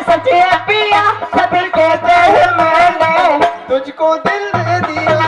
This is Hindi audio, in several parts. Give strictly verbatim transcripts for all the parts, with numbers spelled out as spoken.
सच है पिया, सभी कहते हैं मैंने तुझको दिल दे दिया।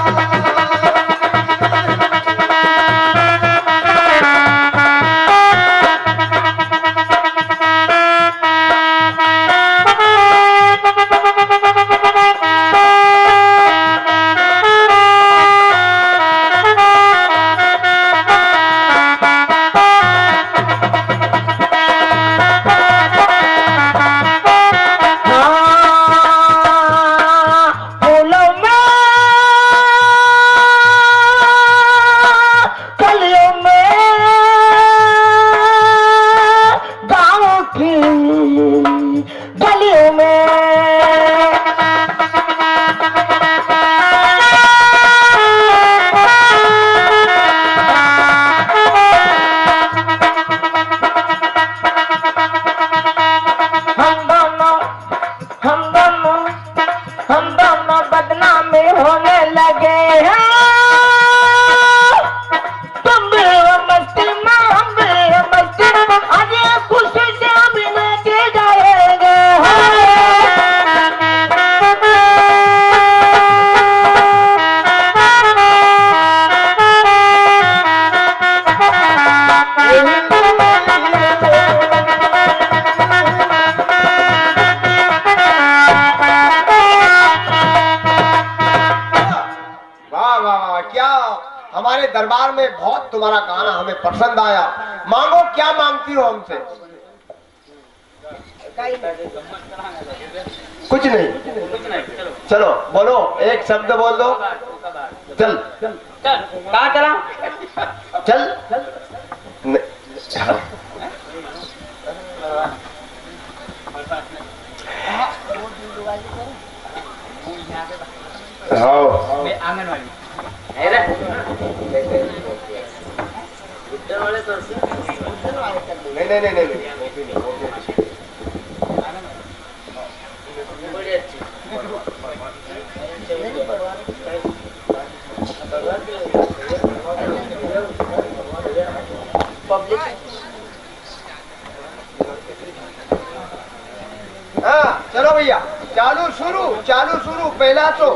हमारे दरबार में बहुत तुम्हारा गाना हमें पसंद आया। मांगो, क्या मांगती हो हमसे? कुछ नहीं, चलो बोलो, एक शब्द बोल दो। चल चल कहाँ चला? चल हाँ आंगनवाड़ी नहीं नहीं नहीं नहीं हाँ चलो भैया, चालू शुरू चालू शुरू पहला तो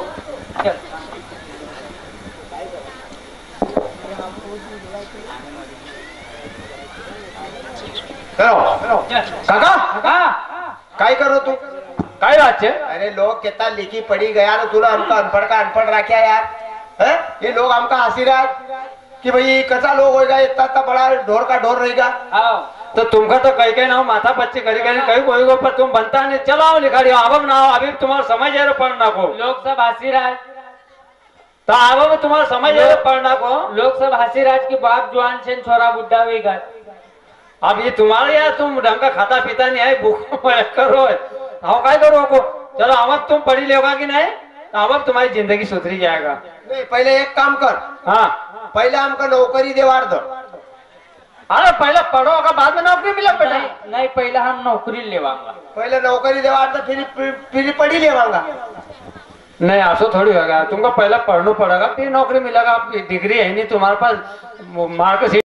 काका काय करो तू? काय बात है? अरे लोग कितना लिखी पड़ी गया ना, तूने हमका अनपढ़ का अनपढ़ रखा यार है? ये लोग हमका हंसी रहा कि भाई कसा लोग होगा, इतना इतना बड़ा ढोर का ढोर रहेगा। तो तुमका तो कहीं कहीं ना माथा बच्चे करी कहीं कहीं कोई पर तुम बनता नहीं। चलो आओ लिखा दिया, अब ना अभी तुम्हारा समझ है पढ़ना को। लोग सब हंसी रहा है, तो अब तुम्हारा समझ है पढ़ना को। लोग सब हंसी राज की बाप जवान से छोरा बुढ़ा हुई गए। अब ये तुम्हारे यार, तुम ढंग का खाता पीता नहीं है, भूख करो हाँ काय करो को। चलो अब तुम पढ़ी लेगा कि नहीं, अब तुम्हारी जिंदगी सुधरी जाएगा। नहीं पहले एक काम कर, हाँ पहले हमको नौकरी देवार दो। अरे पहले पढ़ो अगर बाद में नौकरी मिला बेटा। नहीं, नहीं पहले हम नौकरी लेवांगा। पहले नौकरी देवार दो, फिर फिर पढ़ी लेवांगा। नहीं ऐसा थोड़ी होगा, तुमको पहले पढ़ना पड़ेगा फिर नौकरी मिलेगा। डिग्री है नहीं तुम्हारे पास, मार्क्स